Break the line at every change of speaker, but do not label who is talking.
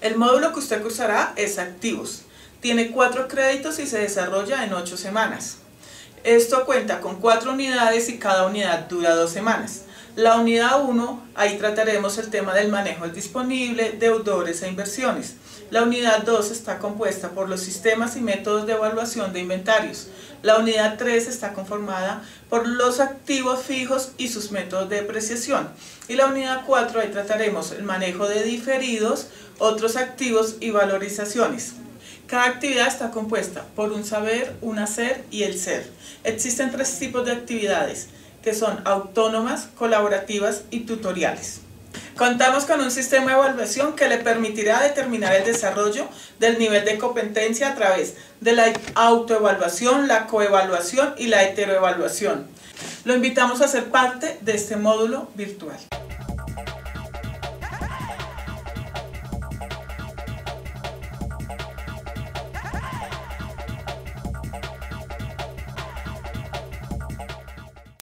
El módulo que usted cursará es Activos. Tiene 4 créditos y se desarrolla en 8 semanas. Esto cuenta con 4 unidades y cada unidad dura 2 semanas. La unidad 1, ahí trataremos el tema del manejo del disponible, deudores e inversiones. La unidad 2 está compuesta por los sistemas y métodos de evaluación de inventarios. La unidad 3 está conformada por los activos fijos y sus métodos de depreciación. Y la unidad 4, ahí trataremos el manejo de diferidos, otros activos y valorizaciones. Cada actividad está compuesta por un saber, un hacer y el ser. Existen 3 tipos de actividades, que son autónomas, colaborativas y tutoriales. Contamos con un sistema de evaluación que le permitirá determinar el desarrollo del nivel de competencia a través de la autoevaluación, la coevaluación y la heteroevaluación. Lo invitamos a ser parte de este módulo virtual.